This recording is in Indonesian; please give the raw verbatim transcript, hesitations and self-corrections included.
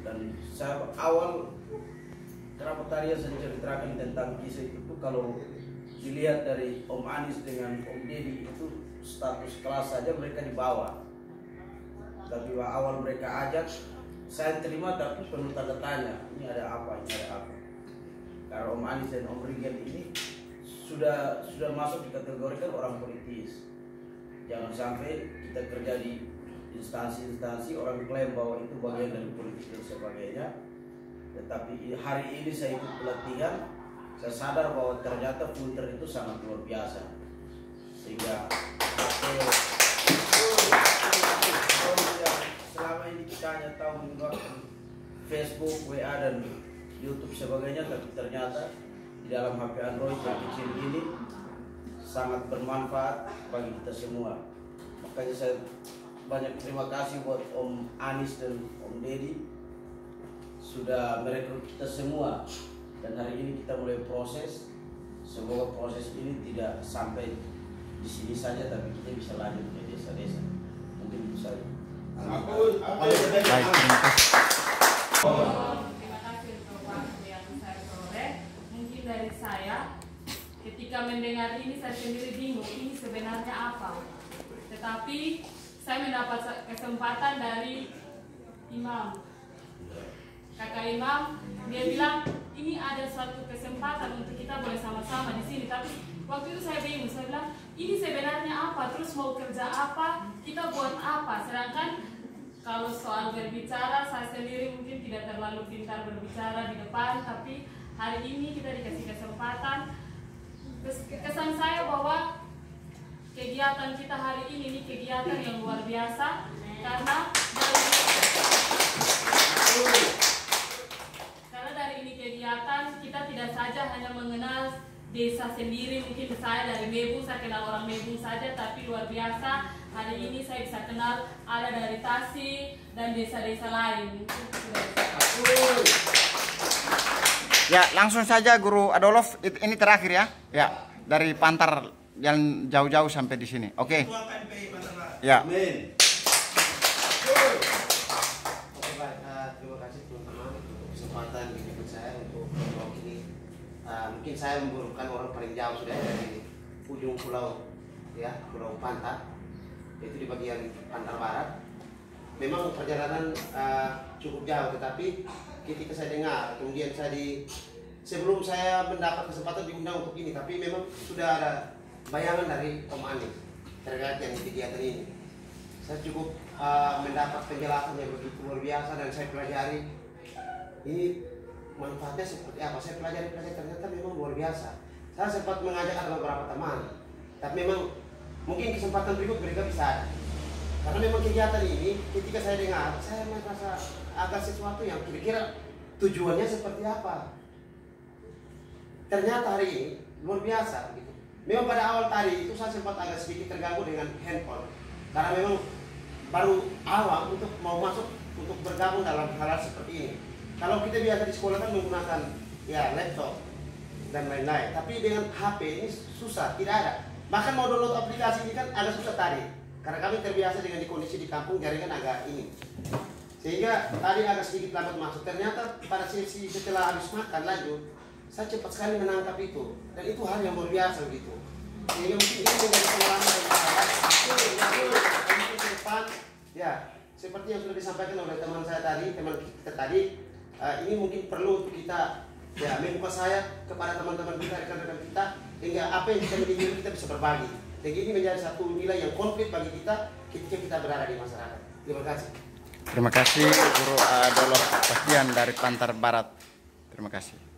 Dan saya awal kenapa tadi saya ceritakan tentang kisah itu, kalau dilihat dari Om Anis dengan Om Deddy itu status kelas saja mereka di bawah. Tapi awal mereka ajak, saya terima tapi penuh tanda tanya. Ini ada apa? Ini ada apa? Karena Om Anis dan Om Rigel ini sudah sudah masuk dikategorikan orang politis. Jangan sampai kita kerja di instansi-instansi orang klaim bahwa itu bagian dari politik dan sebagainya. Tetapi hari ini saya ikut pelatihan, saya sadar bahwa ternyata filter itu sangat luar biasa. Sehingga selama ini kita hanya tahu menggunakan Facebook, W A dan YouTube sebagainya, tapi ternyata di dalam H P Android yang kecil ini sangat bermanfaat bagi kita semua. Makanya saya banyak terima kasih buat Om Anis dan Om Deddy sudah merekrut kita semua, dan hari ini kita mulai proses. Semoga proses ini tidak sampai di sini saja, tapi kita bisa lanjut ke desa-desa. Mungkin itu saja. Baik, terima kasih. Terima kasih untuk waktu yang saya peroleh. Mungkin dari saya, ketika mendengar ini saya sendiri bingung ini sebenarnya apa. Tetapi saya mendapat kesempatan dari imam, kakak imam. Dia bilang ini ada suatu kesempatan untuk kita boleh sama-sama di sini. Tapi waktu itu saya bingung. Saya bilang ini sebenarnya apa? Terus mau kerja apa? Kita buat apa? Sedangkan kalau soal berbicara, saya sendiri mungkin tidak terlalu pintar berbicara di depan. Tapi hari ini kita dikasih kesempatan. Kesan saya bahwa kegiatan kita hari ini ini kegiatan yang luar biasa, karena dari, karena dari ini kegiatan kita tidak saja hanya mengenal desa sendiri. Mungkin saya dari Mebung, saya kenal orang Mebung saja, tapi luar biasa hari ini saya bisa kenal ada dari Tasik dan desa-desa lain. Ya, langsung saja Guru Adolf, ini terakhir ya. Ya, dari Pantar yang jauh-jauh sampai di sini. Oke. Okay. Ya. Amin. Oke, baik. Uh, terima kasih teman-teman untuk kesempatan dijemput saya untuk vlog ini. Uh, mungkin saya merupakan orang paling jauh sudah dari ujung pulau, ya, Pulau Pantar, yaitu di bagian Pantar Barat. Memang perjalanan uh, cukup jauh, tetapi ketika saya dengar, kemudian saya di sebelum saya mendapat kesempatan diundang untuk ini, tapi memang sudah ada bayangan dari Om Anis terkait yang kegiatan ini. Saya cukup uh, mendapat penjelasan yang begitu luar biasa, dan saya pelajari ini manfaatnya seperti apa. Saya pelajari pelajari ternyata memang luar biasa. Saya sempat mengajak ada beberapa teman, tapi memang mungkin kesempatan berikut mereka bisa ada. Karena memang kegiatan ini ketika saya dengar, saya merasa agak sesuatu yang kira-kira tujuannya seperti apa. Ternyata hari ini luar biasa gitu. Memang pada awal tadi itu saya sempat agak sedikit terganggu dengan handphone, karena memang baru awal untuk mau masuk untuk bergabung dalam hal-hal seperti ini. Kalau kita biasa di sekolah kan menggunakan ya laptop dan lain-lain, tapi dengan H P ini susah, tidak ada. Bahkan mau download aplikasi ini kan agak susah tadi, karena kami terbiasa dengan di kondisi di kampung jaringan agak ini, sehingga tadi agak sedikit lambat masuk. Ternyata pada sesi setelah habis makan lanjut, saya cepat sekali menangkap itu, dan itu hal yang luar biasa begitu. Sehingga mungkin ini menjadi pengalaman yang mungkin ke depan, ya seperti yang sudah disampaikan oleh teman saya tadi, teman kita tadi, uh, ini mungkin perlu untuk kita ya membuka saya kepada teman-teman kita, rekan-rekan kita, hingga apa yang kita miliki kita bisa berbagi. Dan ini menjadi satu nilai yang konkret bagi kita ketika kita berada di masyarakat. Terima kasih. Terima kasih Guru Adolf Bastian dari Pantar Barat. Terima kasih.